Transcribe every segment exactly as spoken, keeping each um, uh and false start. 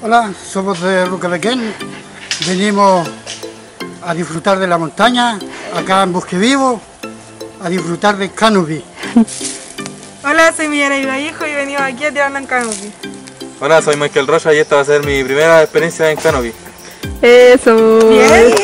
Hola, somos de Rocabequén, venimos a disfrutar de la montaña, acá en Bosque Vivo, a disfrutar de canopy. Hola, soy Millana Ibahijo y venimos aquí a tirarnos en canopy. Hola, soy Michael Rocha y esta va a ser mi primera experiencia en canopy. Eso. Bien.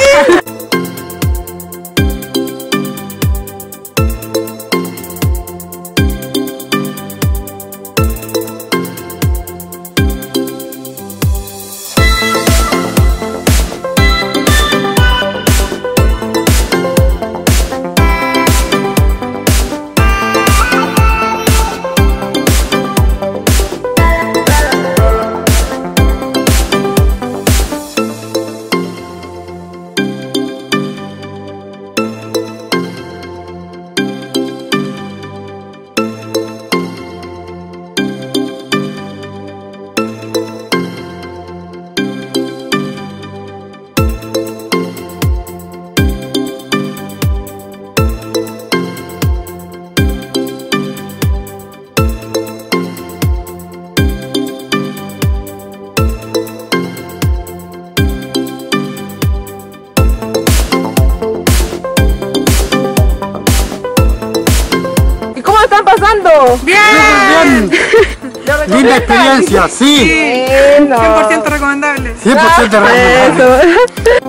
¿Cómo están pasando? ¡Bien! Bien. Linda experiencia, sí. Bueno. cien por ciento recomendable. cien por ciento recomendable. Eso.